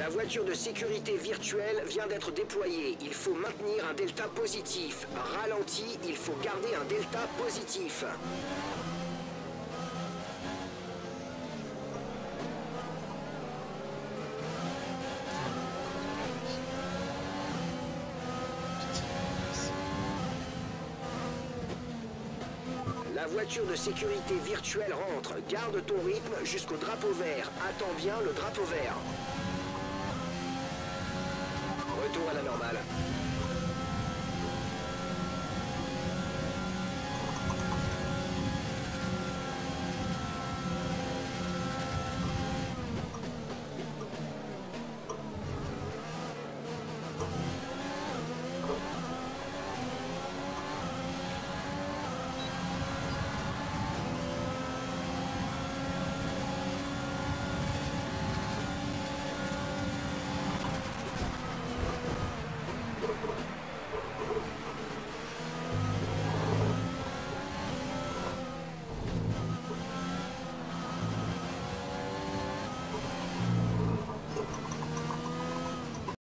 La voiture de sécurité virtuelle vient d'être déployée. Il faut maintenir un delta positif. Ralenti, il faut garder un delta positif. La voiture de sécurité virtuelle rentre. Garde ton rythme jusqu'au drapeau vert. Attends bien le drapeau vert. Retour à la normale.